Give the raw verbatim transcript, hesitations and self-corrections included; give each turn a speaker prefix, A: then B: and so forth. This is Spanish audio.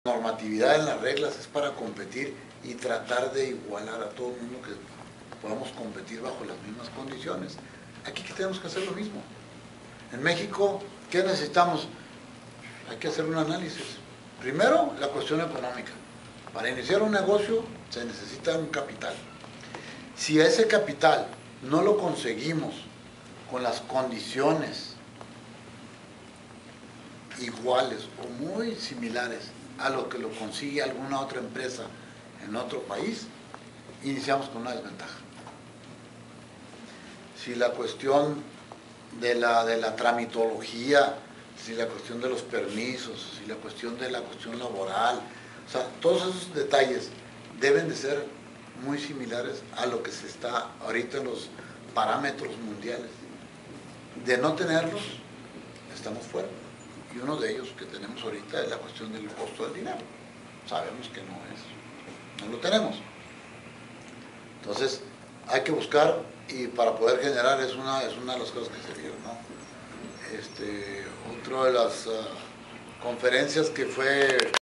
A: La normatividad en las reglas es para competir y tratar de igualar a todo el mundo, que podamos competir bajo las mismas condiciones. Aquí que tenemos que hacer lo mismo. En México, ¿qué necesitamos? Hay que hacer un análisis. Primero, la cuestión económica. Para iniciar un negocio se necesita un capital. Si ese capital no lo conseguimos con las condiciones iguales o muy similares a lo que lo consigue alguna otra empresa en otro país, iniciamos con una desventaja. Si la cuestión de la, de la tramitología, si la cuestión de los permisos, si la cuestión de la cuestión laboral, o sea, todos esos detalles deben de ser muy similares a lo que se está ahorita en los parámetros mundiales. De no tenerlos, estamos fuera. Y uno de ellos que tenemos ahorita es la cuestión del costo del dinero. Sabemos que no es, no lo tenemos. Entonces, hay que buscar, y para poder generar es una, es una de las cosas que se vieron, ¿no? Este, otra de las uh, conferencias que fue